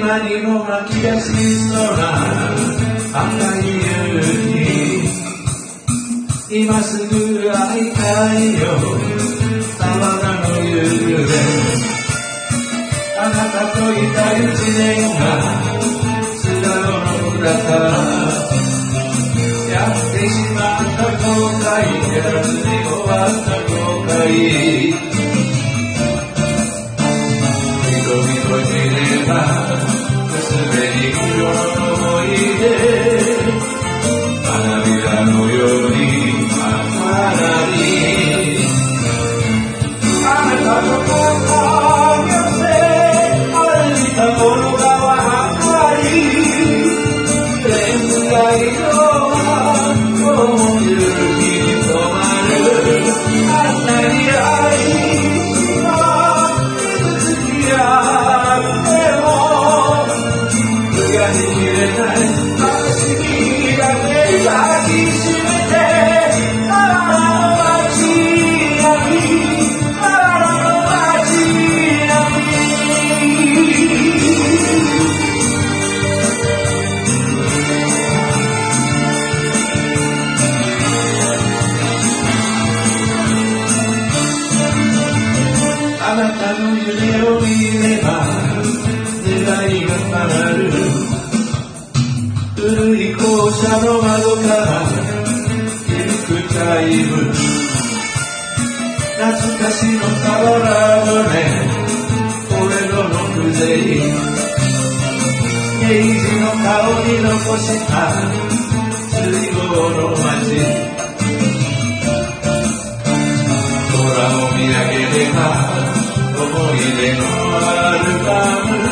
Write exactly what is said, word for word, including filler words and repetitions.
今にも巻き出しそうな赤い夕日、今すぐ会いたいよ河原の夕暮れ、あなたといた一年が素顔の裏からやってしまった後悔、やらずに終わった後悔、瞳閉じれば娘に色の思い出、花びらのようにまらにあなたの肩に寄せ歩いたものがわり恋愛の思い出に染まる、あんなに愛は傷つき合っても裏に切れない悲しみだけ抱きしめて、あららの街並み、あららの街並み、あなたの夢を見れば願いが叶う、古い校舎の窓から響くチャイム、懐かしの河原船、俺のの風情、明治の香り残した水郷の街、空を見上げれば思い出のアルバム